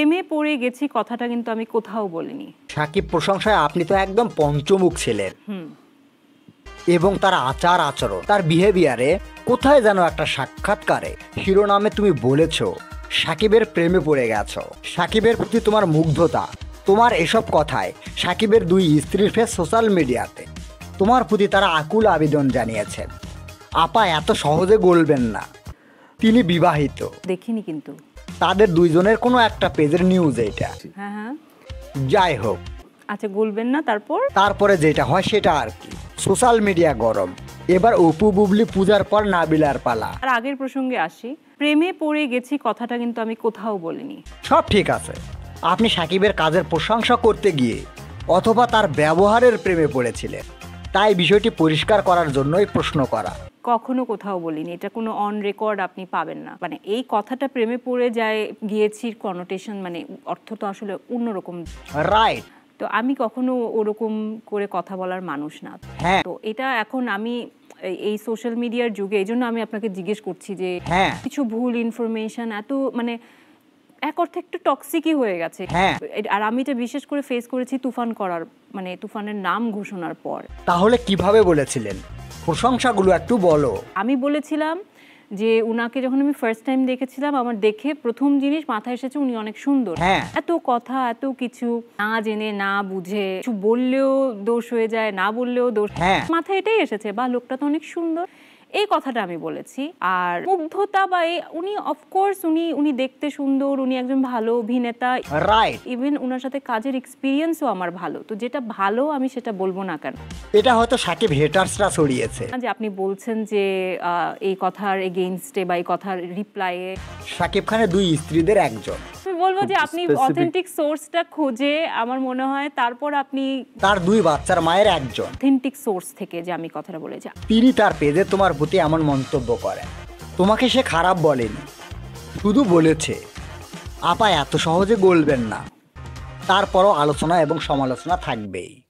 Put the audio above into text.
প্রেমে পড়ে গেছি কথাটা কিন্তু আমি কোথাও বলিনি। সাকিব প্রশংসায় আপনি তো একদম পঞ্চমুখ ছিলেন। এবং তার আচার আচরণ, তার বিহেভিয়ারে কোথায় যেন একটা সাক্ষাৎকারে শিরোনামে তুমি বলেছো সাকিবের প্রেমে পড়ে গেছো। সাকিবের প্রতি তোমার মুগ্ধতা, তোমার এসব কথায় সাকিবের দুই স্ত্রীর ফেস সোশ্যাল মিডিয়াতে তোমার প্রতি তারা আকুল আবেদন জানিয়েছেন। আপা এত সহজে গলবেন না, তিনি বিবাহিত। দেখিনি কিন্তু। তাদের দুইজনের কোনো একটা পেজের নিউজ এটা। হ্যাঁ। যাই হোক, আচ্ছা, গলবেন না। তারপরে যেটা হয় সেটা আর কি, সোশ্যাল মিডিয়া গরম। এবার অপু বুবলি পূজার পর নাবিলার পালা। আর আগের প্রসঙ্গে আসি, প্রেমে পড়ে গেছি কথাটা কিন্তু আমি কোথাও বলিনি। সব ঠিক আছে, আপনি সাকিবের কাজের প্রশংসা করতে গিয়ে অথবা তার ব্যবহারের প্রেমে পড়েছিলেন, তাই বিষয়টি পরিষ্কার করার জন্যই প্রশ্ন করা। কখনো কোথাও বলিনি, এটা কোনো অন রেকর্ড আপনি পাবেন না। মানে এই কথাটা প্রেমে পড়ে গিয়েছি কনোটেশন, মানে অর্থ তো আসলে অন্যরকম, রাইট? তো আমি কখনো ওরকম করে কথা বলার মানুষ না। হ্যাঁ। তো এটা এখন আমি এই সোশ্যাল মিডিয়ার যুগে, এই জন্য আমি আপনাকে জিজ্ঞেস করছি যে কিছু ভুল ইনফরমেশন এত মানে এক অর্থে একটু টক্সিকই হয়ে গেছে। আর আমি এটা বিশেষ করে ফেস করেছি তুফানের নাম ঘোষণার পর। তাহলে কিভাবে বলেছিলেন? প্রশংসাগুলো একটু বলো। আমি বলেছিলাম যে উনাকে যখন আমি ফার্স্ট টাইম দেখেছিলাম, আমার দেখে প্রথম জিনিস মাথায় এসেছে উনি অনেক সুন্দর। এত কথা, এত কিছু না জেনে না বুঝে কিছু বললেও দোষ হয়ে যায়, না বললেও দোষ। মাথায় এটাই এসেছে, বা লোকটা তো অনেক সুন্দর, এই কথাটা আমি বলেছি। আর মুগ্ধতা বা উনি অফকোর্স উনি দেখতে সুন্দর, উনি একজন ভালো অভিনেতা, রাইট? ইভেন উনার সাথে কাজের এক্সপিরিয়েন্সও আমার ভালো, তো যেটা ভালো আমি সেটা বলবো না কেন? এটা হয়তো সাকিব হেটার্সরা ছড়িয়েছে। যে আপনি বলছেন যে এই কথার এগেইনস্টে বা এই কথার রিপ্লাইয়ে সাকিব খানের দুই স্ত্রীদের একজন। আমি বলবো যে আপনি অথেন্টিক সোর্সটা খুঁজে, আমার মনে হয় তারপর আপনি তার দুই বাচ্চার মায়ের একজন অথেন্টিক সোর্স থেকে যে আমি কথাটা বলেছি, তিনি তার পেজে তোমার প্রতি এমন মন্তব্য করেন। তোমাকে সে খারাপ বলেনি, শুধু বলেছে আপা এত সহজে গলবেন না। তারপরও আলোচনা এবং সমালোচনা থাকবেই।